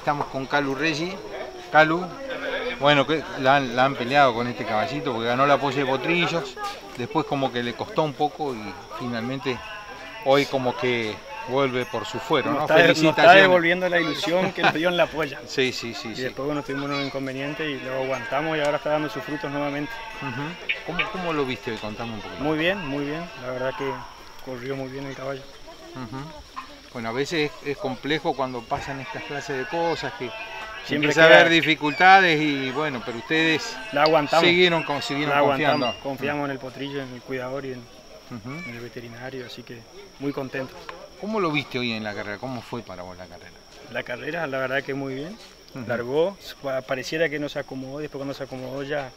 estamos con Calu Reggi. Calu, bueno, que la han peleado con este caballito porque ganó la polla de potrillos, después como que le costó un poco y finalmente hoy como que vuelve por su fuero, ¿no? Nos está devolviendo la ilusión que nos dio en la polla. Sí, sí, sí. Y después bueno, tuvimos un inconveniente y lo aguantamos y ahora está dando sus frutos nuevamente. ¿Cómo lo viste hoy? Contame un poquito. Muy bien, muy bien. La verdad que corrió muy bien el caballo. Bueno, a veces es complejo cuando pasan estas clases de cosas que siempre empieza a haber dificultades y bueno, pero ustedes la aguantamos. siguieron confiando. Confiamos en el potrillo, en el cuidador y en el veterinario, así que muy contentos. ¿Cómo lo viste hoy en la carrera? ¿Cómo fue para vos la carrera? La carrera, la verdad que muy bien. Largó, pareciera que no se acomodó, después cuando se acomodó ya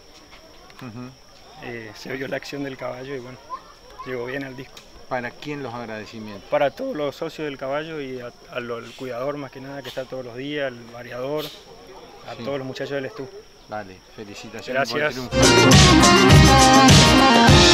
se vio la acción del caballo y bueno, llegó bien al disco. ¿Para quién los agradecimientos? Para todos los socios del caballo y al cuidador más que nada que está todos los días, al variador, a todos los muchachos del estudio. Vale, felicitaciones. Gracias. Por el triunfo.